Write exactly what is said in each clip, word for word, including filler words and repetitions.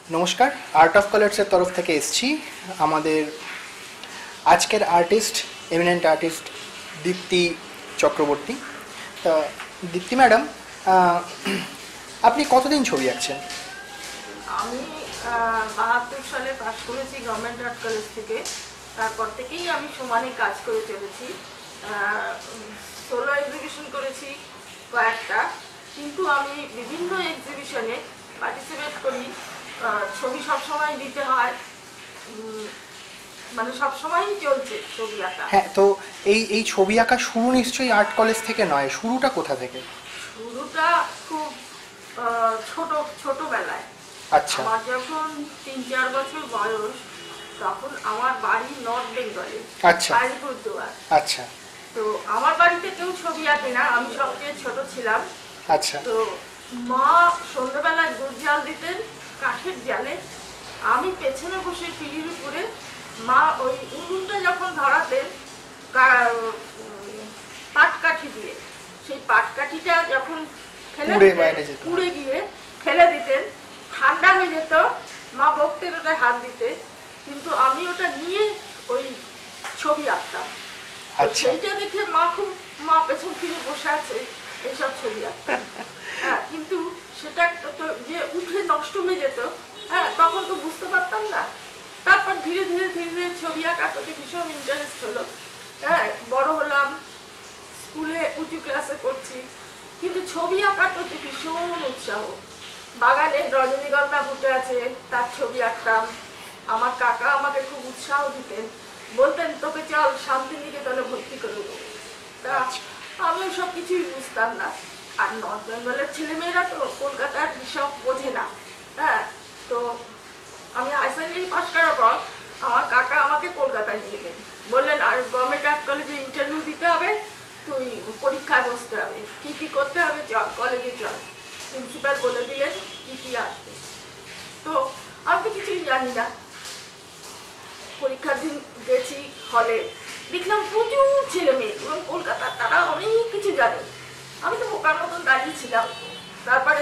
নমস্কার, art of কালার্সের তরফ থেকে এসেছি। আমাদের আজকের artist eminent artist Dipti Chakraborty. তা দীপ্তি ম্যাডাম, আপনি কতদিন ছবি আঁকছেন? আমি বাহাত্তর সালে পাশ করেছি গভর্নমেন্ট আর্ট কলেজ থেকে। তারপর থেকেই আমি সমানে কাজ করে চলেছি। সোলো এক্সিবিশন করেছি কয়েকটা, কিন্তু আমি বিভিন্ন এক্সিবিশনে পার্টিসিপেট করি। ছবি সবসময় দিতে হয়, মানে সবসময়ই চলছে ছবি আঁকা। হ্যাঁ, তো এই এই ছবি আঁকা শুরু নিশ্চয়ই আর্ট কলেজ থেকে নয়, শুরুটা কোথা থেকে? শুরুটা খুব ছোট ছোটবেলায়। আচ্ছা। আমার যখন তিন চার বছর বয়স, তখন আমার বাড়ি নর্থ বেঙ্গলে। আচ্ছা। আলিপুরদুয়ার। আচ্ছা। তো আমার বাড়িতে কেউ ছবি আঁকে না, আমি সবচেয়ে ছোট ছিলাম। আচ্ছা। তো মা সন্ধ্যাবেলায় গুড় জাল দিতেন কাঠের জালে, আমি পেছনে বসে পিড়ির উপরে, মা ওই উনুনটা যখন ধরাতেন পাটকাঠি দিয়ে, সেই পাটকাঠিটা যখন ফেলে পুড়ে গিয়ে ফেলে দিতেন, ঠান্ডা হয়ে যেত, মা বকতেন ওটায় হাত দিতে, কিন্তু আমি ওটা নিয়ে ওই ছবি আঁকতাম। সেইটা দেখে মা খুব, মা পেছন ফিরে বসে আছে, এইসব ছবি আঁকতাম। হ্যাঁ, কিন্তু সেটা তো যে উঠে নষ্ট হয়ে যেত, হ্যাঁ, তখন তো বুঝতে পারতাম না। তারপর ধীরে ধীরে ধীরে ধীরে ছবি আঁকার প্রতি ভীষণ ইন্টারেস্ট হলো। হ্যাঁ, বড় হলাম, স্কুলে উঁচু ক্লাসে পড়ছি, কিন্তু ছবি আঁকার প্রতি ভীষণ উৎসাহ। বাগানে রজনীগন্ধা ফুটে আছে, তার ছবি আঁকতাম। আমার কাকা আমাকে খুব উৎসাহ দিতেন, বলতেন তোকে চল শান্তিনিকেতনে ভর্তি করে দেবো। তা আমি সব কিছুই বুঝতাম না। আর নর্থ বেঙ্গলের ছেলেমেয়েরা তো কলকাতার সব বোঝে না। হ্যাঁ, তো আমি হাই সেকেন্ডারি পাস করার পর আমার কাকা আমাকে কলকাতায় নিয়ে গেলেন, বললেন আর গভর্নমেন্ট আর্ট কলেজে ইন্টারভিউ দিতে হবে, তুই পরীক্ষায় বসতে হবে, কি কি করতে হবে, চল কলেজে চল। প্রিন্সিপাল বলে দিলেন কি কি আসবে। তো আমি তো কিছুই জানি না। পরীক্ষার দিন গেছি হলে, দেখলাম প্রচুর ছেলে মেয়ে এবং কলকাতার, তারা অনেক কিছু জানে। আমি তো বোকার মতন দাঁড়িয়েছিলাম। তারপরে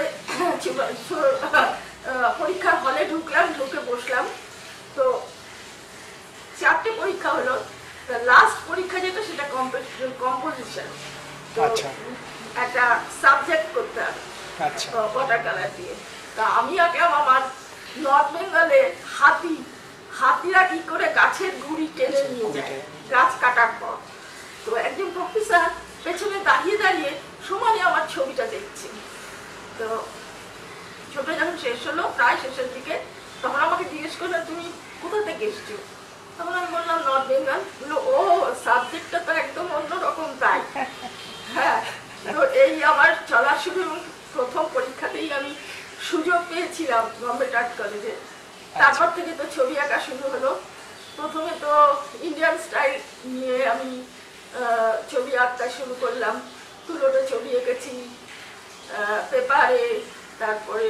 পরীক্ষার হলে ঢুকলাম, ঢুকে বসলাম। তো চারটে পরীক্ষা হলো, লাস্ট পরীক্ষা যেটা সেটা কম্পোজিশন। একটা সাবজেক্ট করতে হবে ওয়াটার কালার দিয়ে। তা আমি আগে আমার নর্থ বেঙ্গলে হাতি, হাতিরা কি করে গাছের গুড়ি টেনে নিয়ে যায় গাছ কাটার পর। তো একজন প্রফেসর পেছনে দাঁড়িয়ে দাঁড়িয়ে সমানে আমার ছবিটা দেখছি। তো ছোট যখন শেষ হলো, প্রায় শেষের দিকে, তখন আমাকে জিজ্ঞেস করলো তুমি কোথা থেকে এসছো? তখন আমি বললাম নর্থ বেঙ্গল। বললো ও, সাবজেক্টটা তো একদম অন্যরকম। তাই হ্যাঁ, তো এই আমার চলার শুরু। এবং প্রথম পরীক্ষাতেই আমি সুযোগ পেয়েছিলাম গভর্নমেন্ট আর্ট কলেজে। তারপর থেকে তো ছবি আঁকা শুরু হলো। প্রথমে তো ইন্ডিয়ান স্টাইল নিয়ে আমি ছবি আঁকতে শুরু করলাম। তুলোতে ছবি এঁকেছি, পেপারে, তারপরে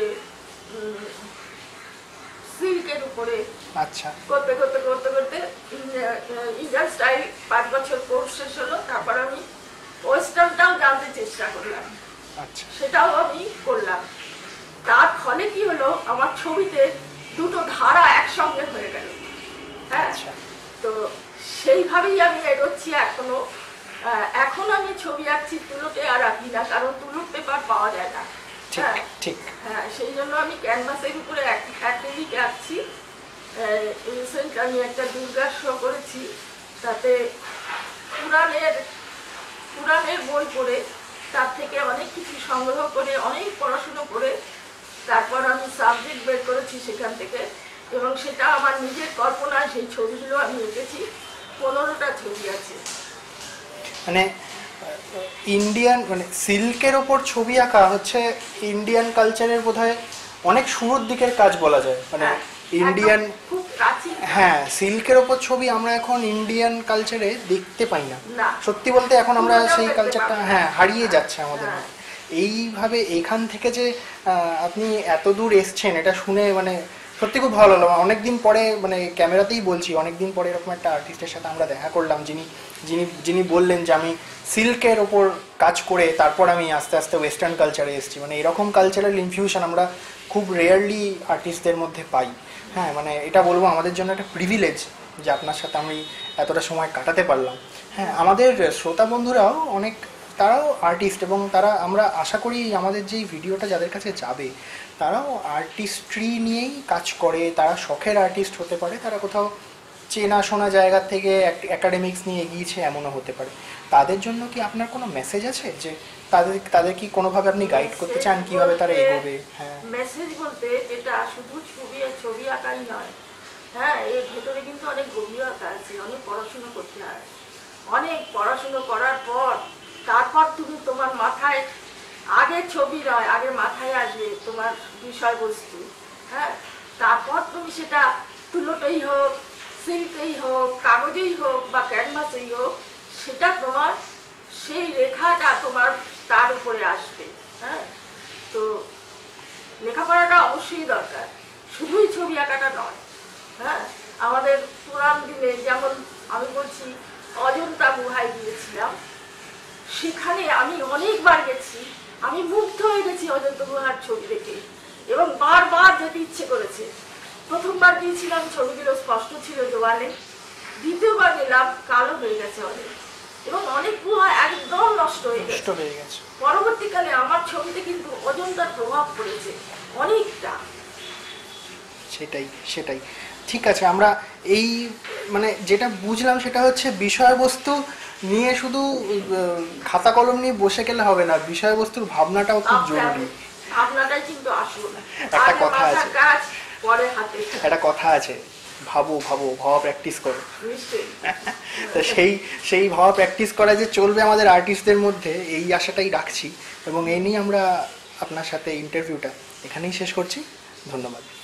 সিল্কের উপরে। আচ্ছা। করতে করতে করতে করতে ইন্ডিয়ান স্টাইল পাঁচ বছর কোর্স শেষ হলো। তারপর আমি ওয়েস্টার্নটাও জানতে চেষ্টা করলাম। আচ্ছা। সেটাও আমি করলাম। তার ফলে কি হলো, আমার ছবিতে দুটো ধারা একসঙ্গে হয়ে গেল। হ্যাঁ, তো সেইভাবেই আমি এগোচ্ছি এখনো। এখন আমি ছবি আঁকছি তুলোতে, আর আঁকি না, কারণ তুলোর পেপার পাওয়া যায় না। হ্যাঁ ঠিক। হ্যাঁ, সেই জন্য আমি ক্যানভাসের উপরে অ্যাক্রিলিক আঁকছি। রিসেন্ট আমি একটা দুর্গা শো করেছি, তাতে পুরাণের পুরাণের বই পড়ে, তার থেকে অনেক কিছু সংগ্রহ করে, অনেক পড়াশুনো করে, তারপর আমি সাবজেক্ট বের করেছি সেখান থেকে। এবং সেটা আমার নিজের কল্পনায় সেই ছবিগুলো আমি এঁকেছি। পনেরোটা ছবি আছে। মানে ইন্ডিয়ান, মানে সিল্কের ওপর ছবি আঁকা হচ্ছে ইন্ডিয়ান কালচারের বোধহয় অনেক শুরুর দিকের কাজ বলা যায়। মানে ইন্ডিয়ান, হ্যাঁ, সিল্কের ওপর ছবি আমরা এখন ইন্ডিয়ান কালচারে দেখতে পাই না। সত্যি বলতে এখন আমরা সেই কালচারটা, হ্যাঁ, হারিয়ে যাচ্ছে আমাদের। এইভাবে এখান থেকে যে আপনি এত দূর এসছেন, এটা শুনে মানে সত্যি খুব ভালো লাগলো, অনেকদিন পরে মানে ক্যামেরাতেই বলছি, অনেকদিন পরে এরকম একটা আর্টিস্টের সাথে আমরা দেখা করলাম, যিনি যিনি যিনি বললেন যে আমি সিল্কের ওপর কাজ করে তারপর আমি আস্তে আস্তে ওয়েস্টার্ন কালচারে এসেছি। মানে এরকম কালচারাল ইনফিউশন আমরা খুব রেয়ারলি আর্টিস্টদের মধ্যে পাই। হ্যাঁ, মানে এটা বলবো আমাদের জন্য একটা প্রিভিলেজ যে আপনার সাথে আমি এতটা সময় কাটাতে পারলাম। হ্যাঁ, আমাদের শ্রোতা বন্ধুরাও অনেক, তারাও আর্টিস্ট, এবং তারা, আমরা আশা করি আমাদের যেই ভিডিওটা যাদের কাছে যাবে তারাও আর্টিস্ট্রি নিয়েই কাজ করে, তারা শখের আর্টিস্ট হতে পারে, তারা কোথাও চেনাশোনা জায়গা থেকে একাডেমিক্স নিয়ে এগিয়েছে এমনও হতে পারে। তাদের জন্য কি আপনার কোনো মেসেজ আছে যে তাদের তাদের কি কোনোভাবে আপনি গাইড করতে চান কিভাবে তারা এগোবে? হ্যাঁ, মেসেজ বলতে যেটা শুধু ছবি ছবি আঁকাই নয়, হ্যাঁ, এর ভেতরে কিন্তু অনেক গভীরতা আছে, অনেক পড়াশুনো করতে হয়। অনেক পড়াশুনো করার পর তারপর তুমি তোমার মাথায় আগে ছবি নয়, আগে মাথায় আসবে তোমার বিষয়বস্তু। হ্যাঁ, তারপর তুমি সেটা তুলোতেই হোক, সিল্কেই হোক, কাগজেই হোক বা ক্যানভাসেই হোক, সেটা তোমার সেই রেখাটা তোমার তার উপরে আসবে। হ্যাঁ, তো লেখাপড়াটা অবশ্যই দরকার, শুধুই ছবি আঁকাটা নয়। হ্যাঁ, আমাদের পুরান দিনে যেমন আমি বলছি অজন্তা গুহায় গিয়েছিলাম, সেখানে আমি অনেকবার গেছি, আমি মুগ্ধ হয়ে গেছি অজন্তা গুহার ছবি দেখে এবং বারবার যেতে ইচ্ছে করেছে। প্রথমবার গিয়েছিলাম ছবিগুলো স্পষ্ট ছিল দেওয়ালে, দ্বিতীয়বার গেলাম কালো হয়ে গেছে অনেক, এবং অনেক গুহা একদম নষ্ট হয়ে গেছে। পরবর্তীকালে আমার ছবিতে কিন্তু অজন্তার প্রভাব পড়েছে অনেকটা। সেটাই সেটাই ঠিক আছে, আমরা এই মানে যেটা বুঝলাম সেটা হচ্ছে বিষয়বস্তু নিয়ে শুধু খাতা কলম নিয়ে বসে গেলে হবে না, বিষয়বস্তুর ভাবনাটাও খুব জরুরি। ভাবনাটাই কিন্তু আসল। একটা কথা আছে, কাজ পরে হাতে, একটা কথা আছে, ভাবো ভাবো ভাবা প্র্যাকটিস করো। তো সেই সেই ভাবা প্র্যাকটিস করা যে চলবে আমাদের আর্টিস্টদের মধ্যে, এই আশাটাই রাখছি, এবং এই নিয়ে আমরা আপনার সাথে ইন্টারভিউটা এখানেই শেষ করছি। ধন্যবাদ।